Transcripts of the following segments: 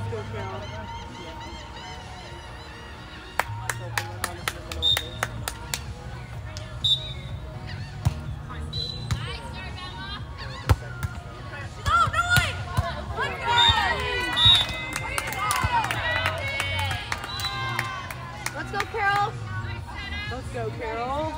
go, Carol. Let's go, Carol. Let's go, Carol.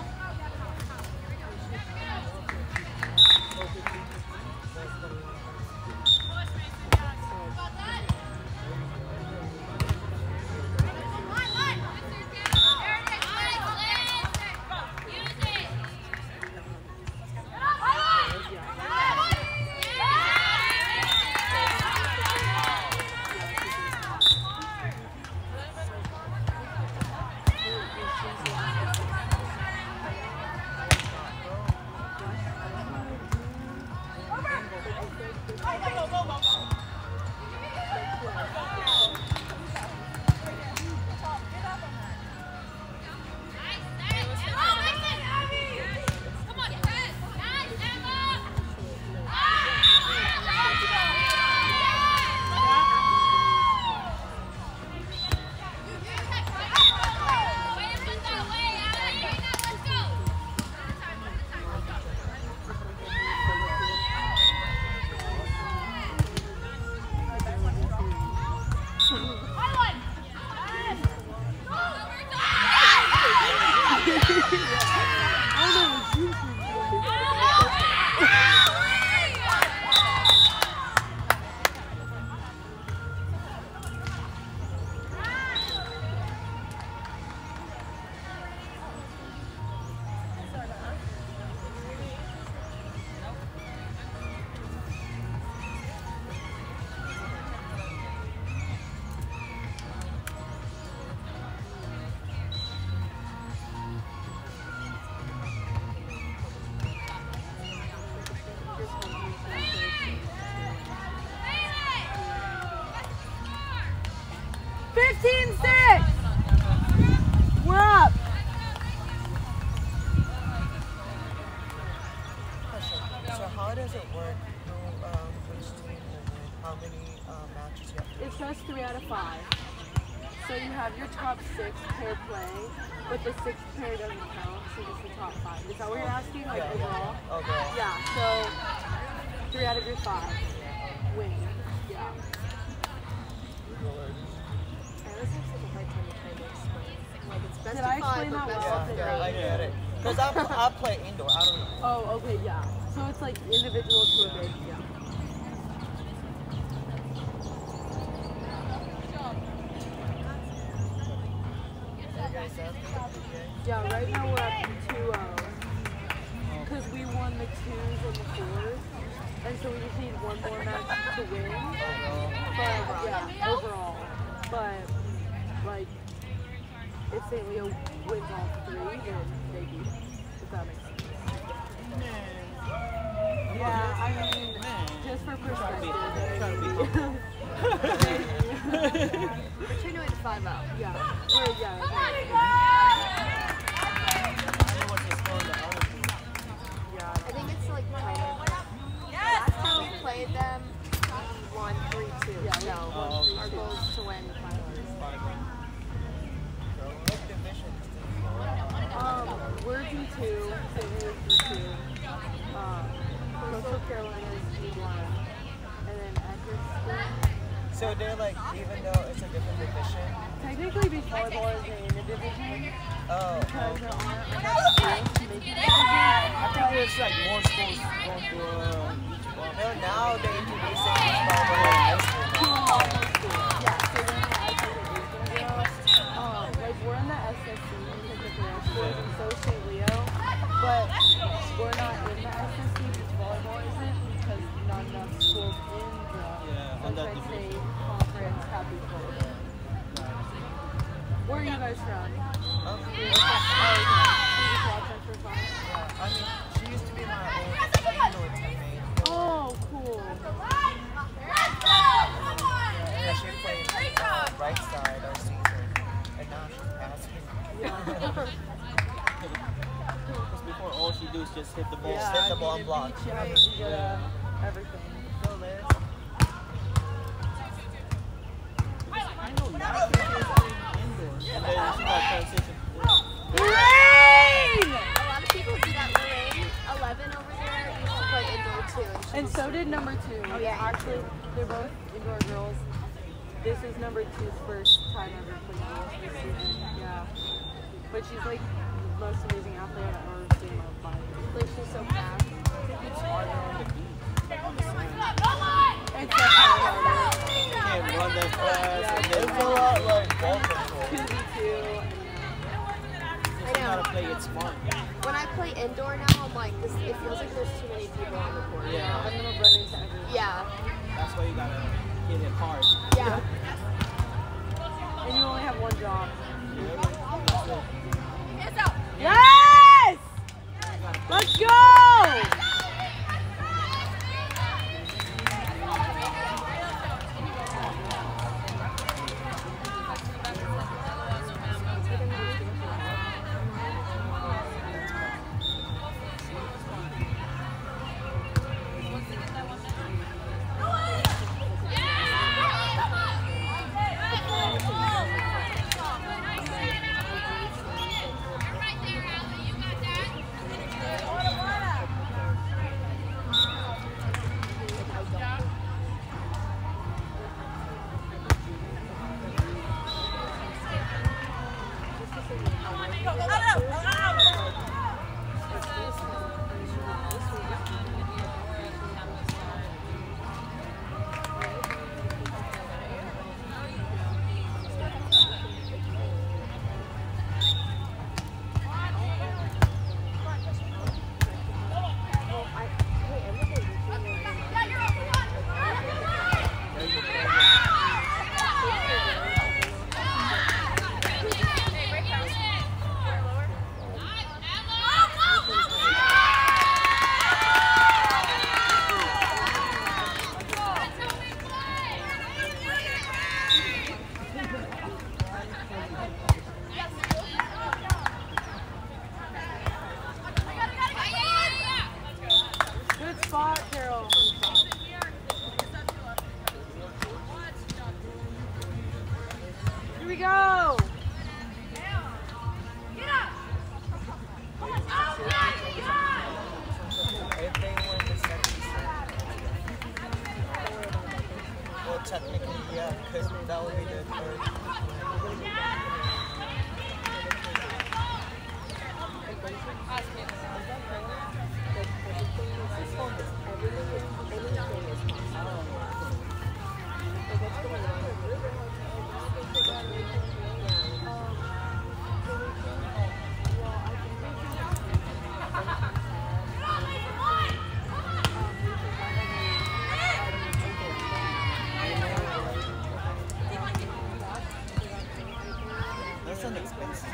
How does it work? Which team will win? How many matches you have to win? It says 3 out of 5. So you have your top 6 pair play, but the 6th pair doesn't count, so just the top 5. Is that what you're asking? Like overall? Overall. Yeah, so 3 out of your 5 win. Yeah. I always have such a hard time trying to explain. Like it's best Did of I 5, explain but that best well? of 3. Yeah, I get it. Because I play indoor. I don't know. Oh, okay, yeah. So it's like individual to a big, yeah. Yeah, right now we're up to 2-0. Because we won the 2s and the 4s. And so we just need one more match to win. But, yeah, overall. But, like, if St. Leo wins all 3, then they beat us. If that makes sense. Yeah, I mean, just for perspective. We're trying to win 5-0. Yeah. Or, yeah. I think it's like kind of. Last time we played them, we won 3-2. Yeah, So our goal is to win 5-0. We're D2, St. Louis D2, Coastal Carolina is D1, and then Edgerston. So they're like, even though it's a different division? Technically, beach volleyball is in a division. Oh. Because there aren't enough schools to make it a division. I think there's like more schools going to beach volleyball. No, now they introduce beach volleyball in high school. Yeah, so we're in the like we're in the SSC because of the schools, and so is St. Leo, but we're not in the SSC beach volleyball isn't because not enough schools in the Sunshine State Conference have beach volleyball. Where are you guys from? I mean, she used to be my old indoor teammate. Oh, cool. Yeah, she played right side our season, and now she's passing. Because before, all she do is just hit the ball. Yeah, hit the ball and block. Everything. So Liz. And so did number 2. Oh, yeah. Actually, they're both indoor girls. This is number 2's first time ever playing girls this season. Yeah. But she's like the most amazing athlete I've ever seen in my life. Like, she's so fast. It's harder on the beat. It's definitely harder. You can't run that fast. Yeah, And It's then a lot like ball control. 2v2. I you gotta know. play it smart. When I play indoor now, I'm like, this. It feels like there's too many people on the court. Yeah. I'm gonna run into everyone. Yeah. That's why you gotta hit it hard. Yeah. And you only have one job. That's it. Yes! Let's go! Good spot, Carol. Here we go. If they win the second set. Well, technically, yeah, because that would be the third. That's an expensive.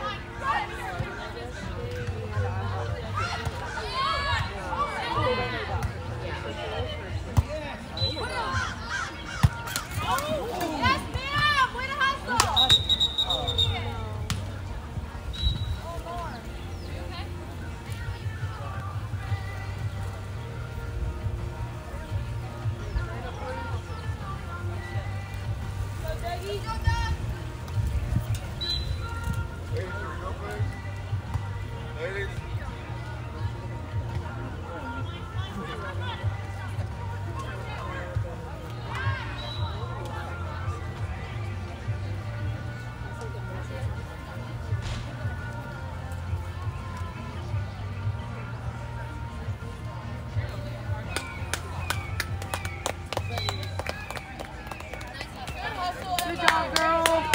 Good job, girl.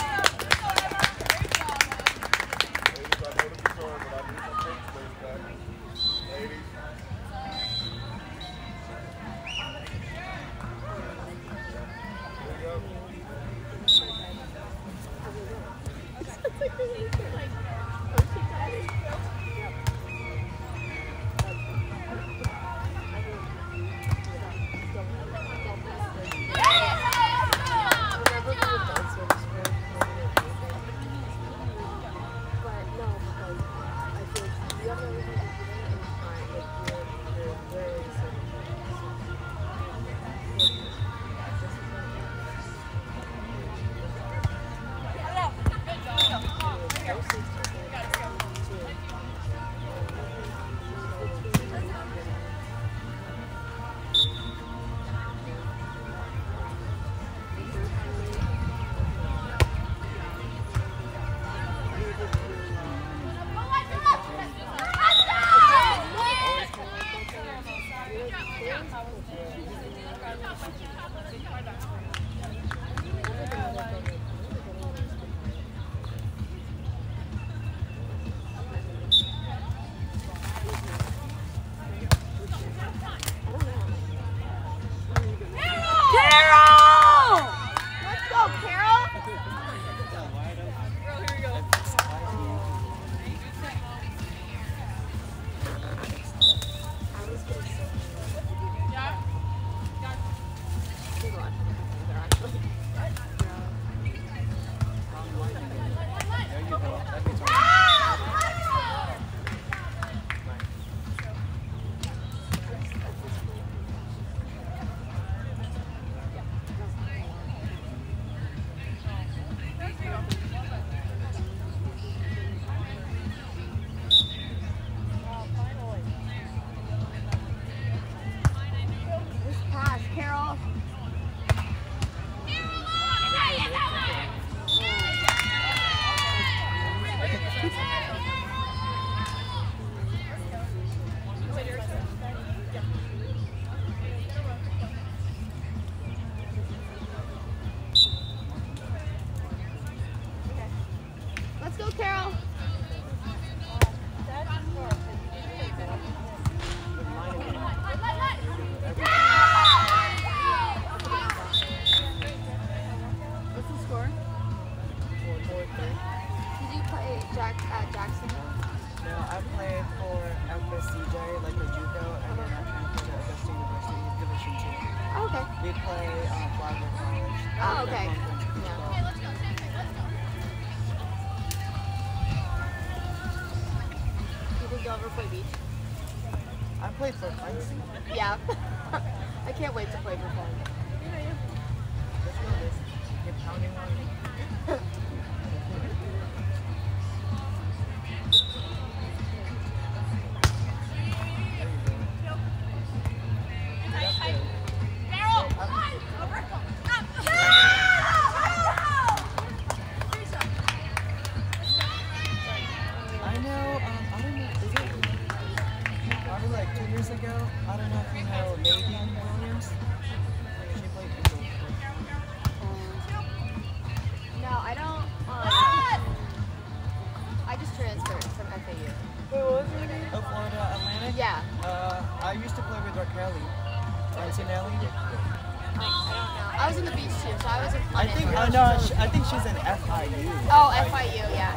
Carol! Pass, Carol. Let's go, Carol. What's the score? Did you play Jacksonville? No, I played for FSCJ, like the judo, and then I transferred to Augusta University Division 2. Oh, okay. We play Flagler College. Oh, okay. Yeah. You think you'll ever play beach? I played for Quincy. Yeah. I can't wait to play for fun. Let's go this. Get pounding on me. Ago, I don't know if you know Nadine Williams. She played for No, I don't. I just transferred from FAU. Wait, what was your name? Oh, Florida Atlantic? Yeah. I used to play with Raquel. Antonelli. I don't know. I was in the beach too, so I wasn't I playing. think, I think she's in FIU. Oh, FIU, yeah.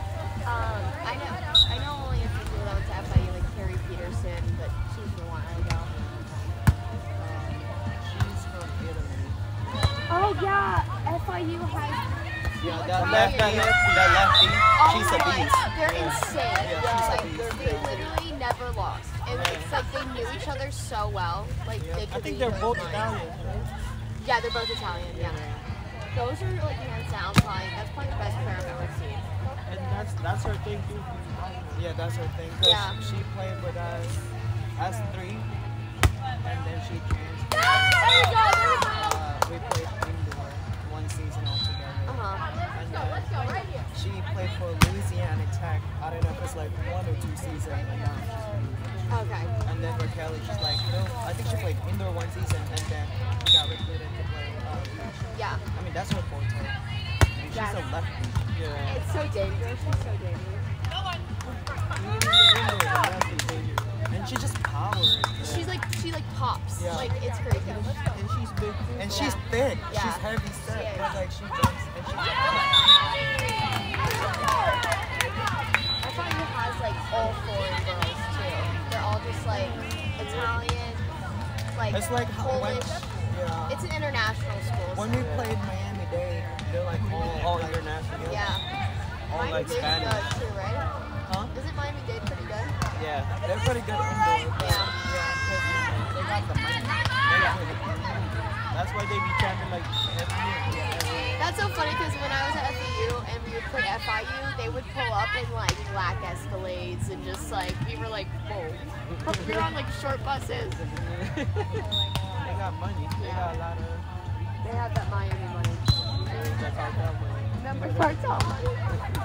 I know only a few people that went to FIU, like Carrie Peterson, but she's from a while ago. She's from Italy. Oh yeah, FIU has. Yeah, that lefty, she's a beast. They're insane. Yeah, she's a Like beast. they literally never lost, and it's like they knew each other so well. Like they could I think read they're each both other's Italian, minds. right? Yeah, they're both Italian. Yeah. Those are like hands down probably. That's probably the best player I've ever seen. And that's her thing too. Yeah, that's her thing. Cause Yeah. she played with us as 3, and then she transferred. There we go. We played indoor 1 season altogether. And then she played for Louisiana Tech. I don't know if it's like 1 or 2 seasons. And now Okay. and then Raquel, she's like, no, I think she played indoor 1 season and then got recruited to play beach. Yeah. I mean, that's her forte. And she's Yeah. a lefty. Yeah. It's so dangerous. She's so dangerous. And she just powers. She like pops. Yeah. Like it's crazy. And she's big. And she's Yeah. thick. Yeah. She's heavy set. She is. But like she jumps and she's FIU has like all foreign girls too. They're all just like Italian, like It's like how when, Polish. yeah. It's an international school. When we played Miami-Dade, they're like all international. Yeah. All like Miami-Dade's Spanish. good too, right? Huh? Isn't Miami-Dade pretty good? Yeah, they're pretty good indoor. Yeah. because they got the money. That's why they be chanting like every year. That's so funny because when I was at FAU and we would play FIU, they would pull up in like black Escalades and just like, we were like, whoa. We were on like short buses. They got money. They got a lot of. They have that Miami money. That's all that money. Remember cartel money?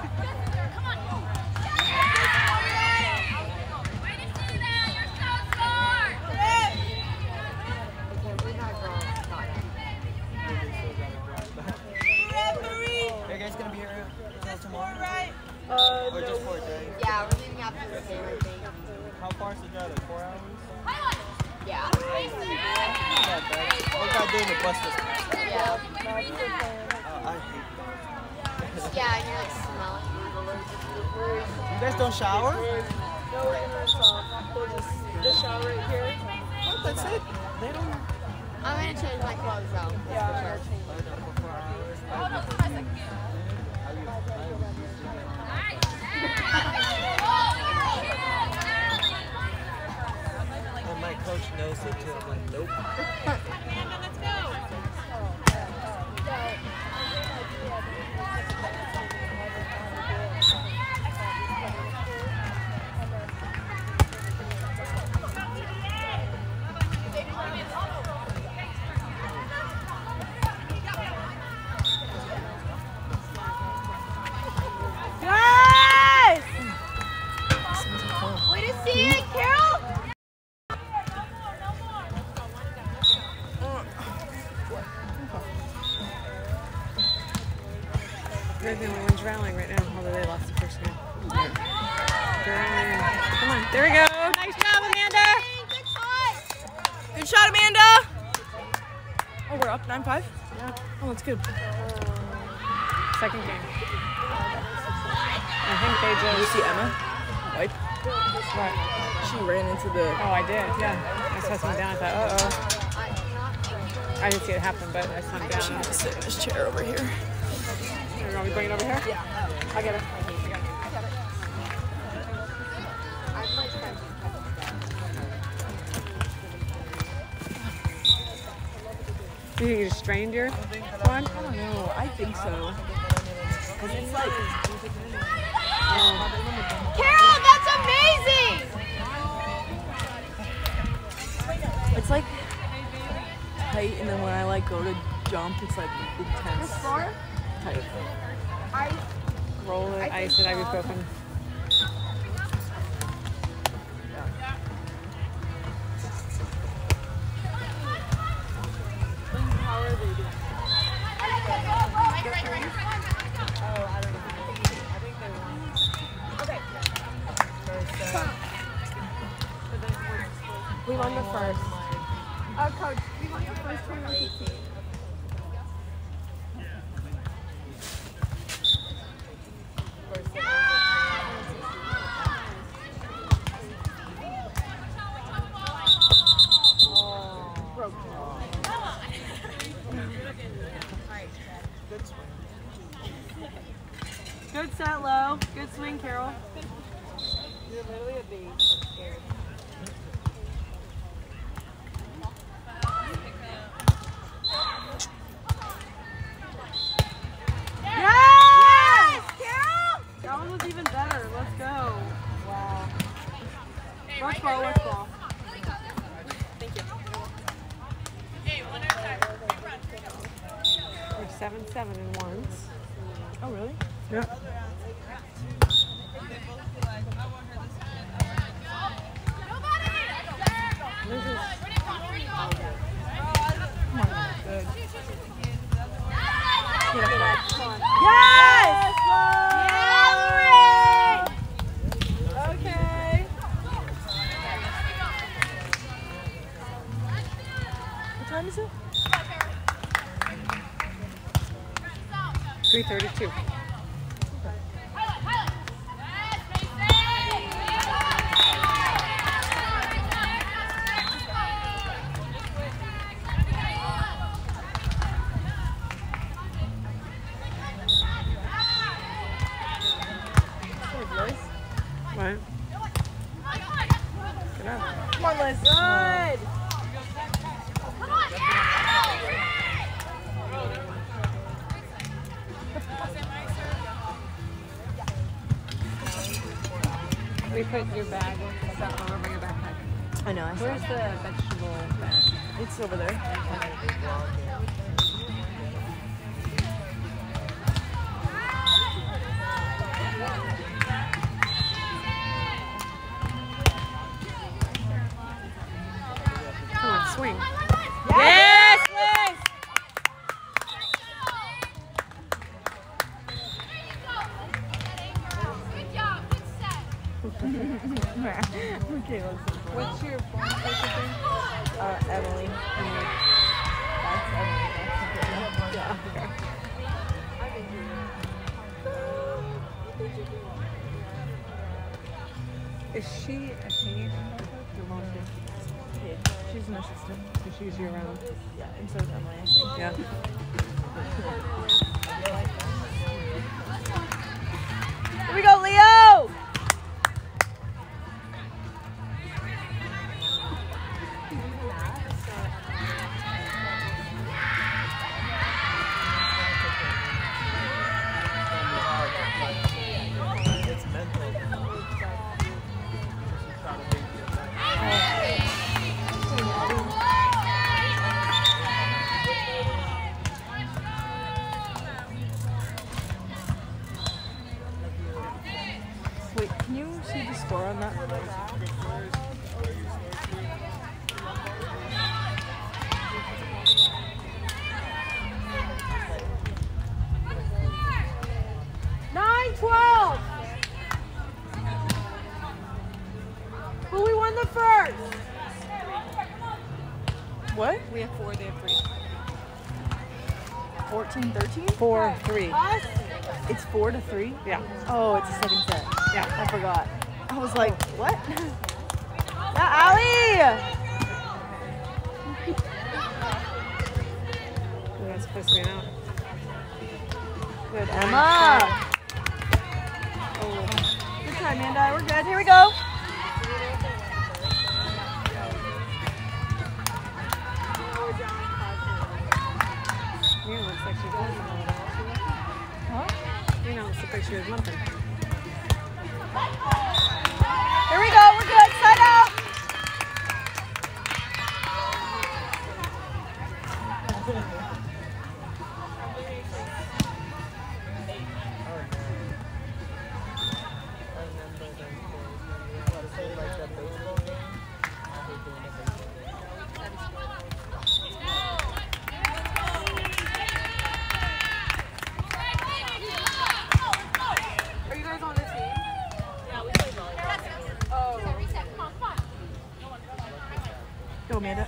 Are you guys gonna be here until tomorrow? Or just for a day? Yeah, we're leaving after the game, I think. How far is the drive? Like 4 hours? Yeah. Not that bad. What got doing the bus this past? Yeah. I Yeah, and you're like smelling. You guys don't shower? No, we're gonna we'll just the shower right here. What? That's it? They don't. I'm gonna change my clothes though. Yeah, I'm gonna change. And my coach knows it too. I'm like, nope. Way to see it, Carol! They're the only ones rallying right now, although they lost the first game. Come on, there we go. Nice job, Amanda. Good shot! Good shot, Amanda. Oh, we're up 9-5? Yeah. Oh, that's good. Second game. I think they just... Did you see Emma? Wipe? What? She ran into the... Oh, I did, yeah. I saw something down. I thought, uh-oh. I didn't see it happen, but I saw it down. She was sitting in this chair over here. You want me to bring it over here? Yeah. I'll get it. You think you just strained your quad? I don't know. I think so. Because it's like... Carol, that's amazing! It's like tight, and then when I like go to jump, it's like intense. Tight. Roll it, ice it, ibuprofen. How are they doing? We won the first. Coach, we won the first 2015. Good set, low. Good swing, Carol. You're literally a bee. I'm scared. Yes! Carol! That one was even better. Let's go. Wow. Rush ball, rush ball. Thank you. We're 7-7 in ones. Oh, really? Yeah. Yes! Okay. What time is it? 3:32. What? Good job. Come on, Liz. Good. We put your bag with stuff on over your backpack. I know. Where's the vegetable bag? It's over there. Come on, swing. Yes, Liz! Okay, let's see. What's your phone thing? Emily. That's Emily. Yeah. Is she a Canadian or she's an assistant, so she's year round. Yeah, and so is Emily, I think. Yeah. Here we go, Leo! It's mental. Wait, can you see the score on that? But we won the first. What? We have 4, they have 3. 14-13? 4-3. Us? It's 4-3? Yeah. Oh, it's a second set. Yeah. I forgot. I was like, what? Yeah, Allie! That's supposed to be out. Good, Emma! Oh. Good try, Amanda. We're good. Here we go. It looks like she does know that. Huh? You know, it's the picture of nothing. Here we go. We're good. Side out. Are you guys on the team? Yeah, we play volleyball. Oh. Go, Amanda.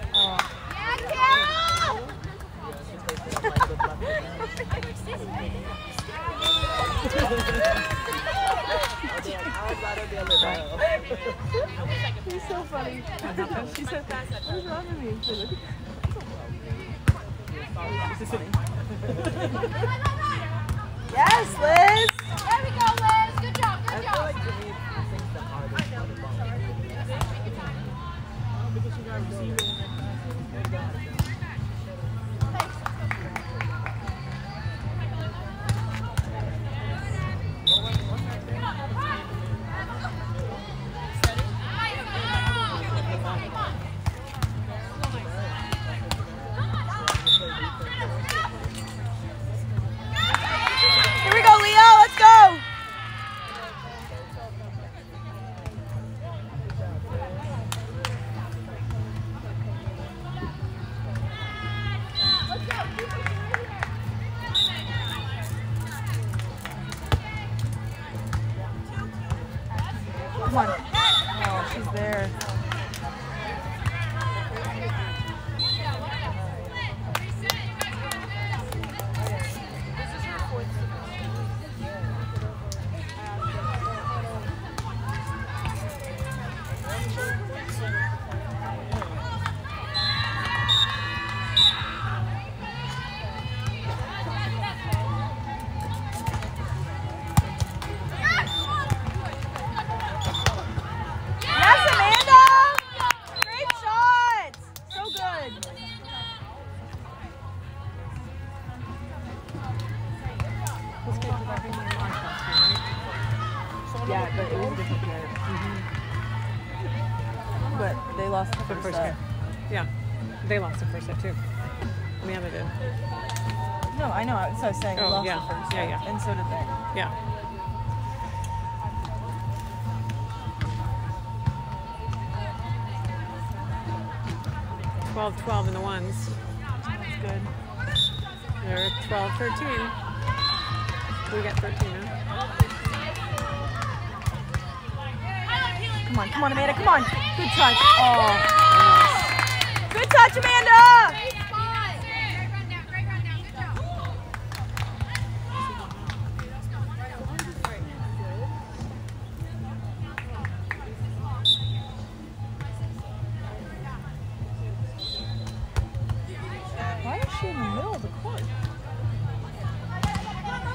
He's so funny. She said, what's wrong with me? She said, this is funny. Yes, Liz! There we go, Liz. Good job, I good feel job. like to me, I think the hardest part about Because you got receiving and then Here we go, Leo. Let's go! Come on. Oh, she's there. Yes, Amanda! Great shot! So good. This kid was having a launch costume, right? Yeah, but it was a different player. But they lost the The first first set. game. Yeah. They lost the first set too. Amanda did. No, I know. That's what I was saying. They Oh, lost yeah. the first Yeah, set. yeah. And so did they. Yeah. "12-12 in the ones. That's good. They're 12-13. We got 13 now. Come on, come on, Amanda. Come on. Good touch. Oh, good touch, Amanda.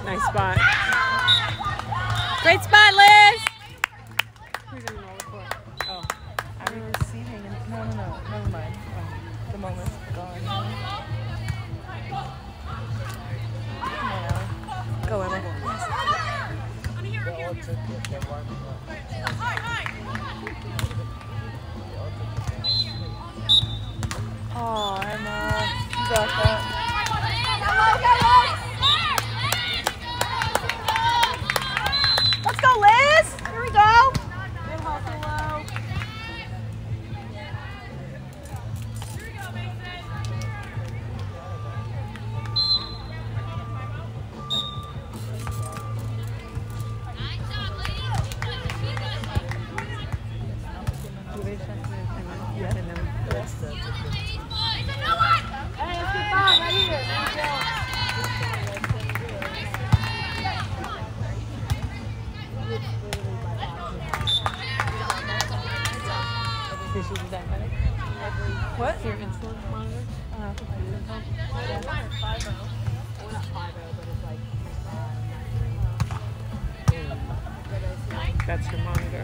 Nice spot. Great spot, Liz! Who's in the roll for? Oh. I'm receiving. No. Never mind. The moment's gone. Go, Emma. Oh, Emma. You got that. Let's go, Liz! Here we go! Good hustle, Lo. What? Your insulin monitor? That's your monitor.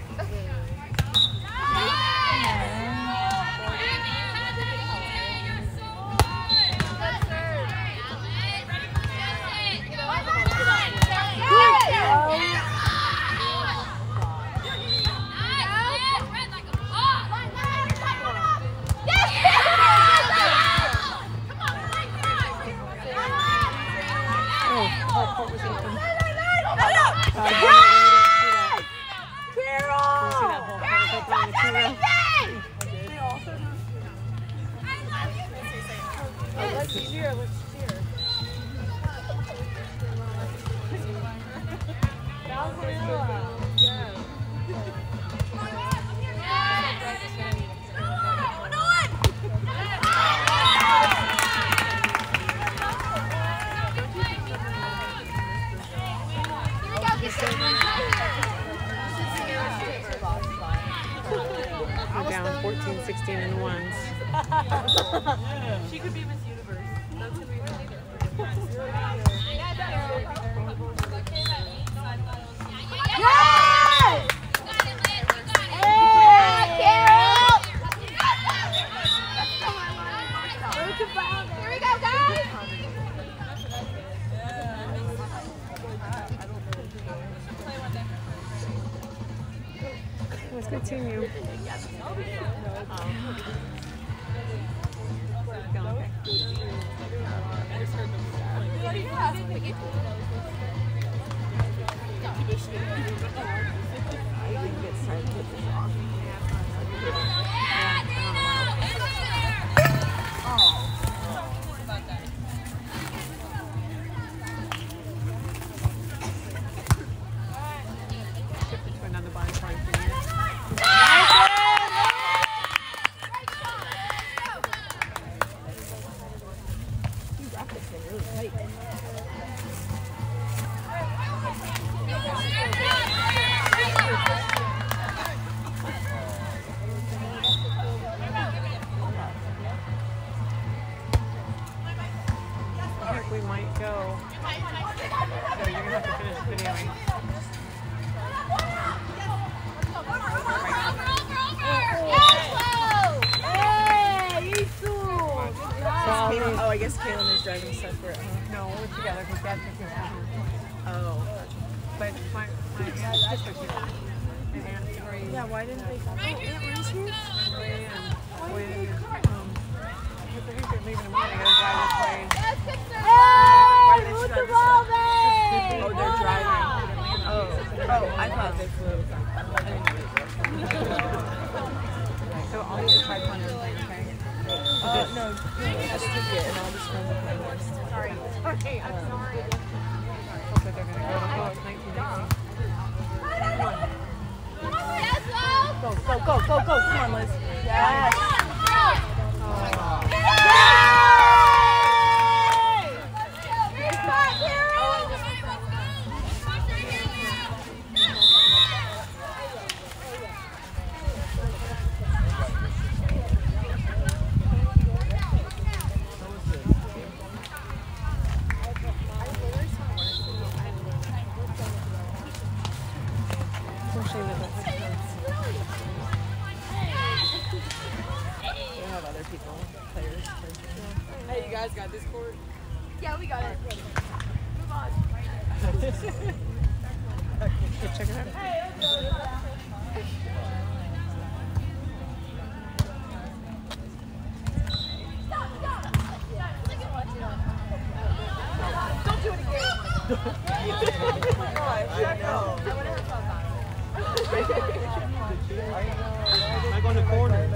Let's cheer. That was Vanilla. Yeah. We're down 14-16 in the ones. She could be Miss Universe. That's gonna be really good. Yes! Here we go, guys! Let's continue. We might go. So you're gonna have to finish videoing. Oh, I guess Kaylin is driving separate. No, we're together because Dad's picking up. Oh. But my sister's here. And Aunt Ray. Yeah, why didn't they come? Oh, Aunt Ray's here? Ray and Wade. I think they're leaving tomorrow. They gotta drive this way. Why did they drive this? Oh, they're driving. Oh, I thought they flew. So I'll need to try one of them, okay? No, just take it and I'll just run with my list. Sorry. Okay, I'm sorry. Hopefully they're gonna go to 1990. Go. Come on, Liz. Yes. Here guys got this court? Yeah, we got it. Move on. Check it out. Don't do it again. Like on the corner.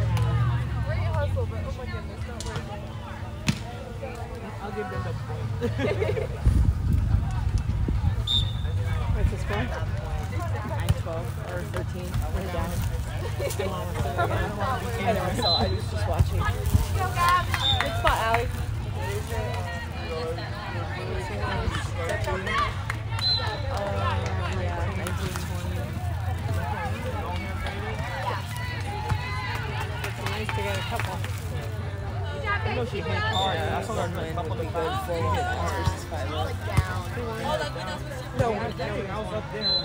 I'll give them the point. What's the score? 9-12 or 13. We're down. I know, so I was just watching. Good spot, Allie. Yeah, 19-20. It's nice to get a couple. I know she hit hard. I saw her do a couple of goals. Like down. No, I was up there.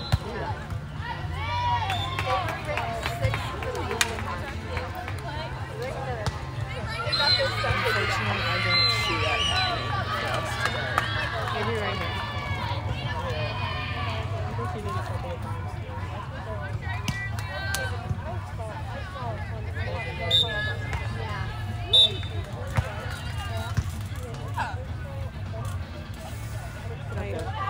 Unfortunately, I didn't see that happening for us today. Maybe right here. I think she did a couple of times. Yeah.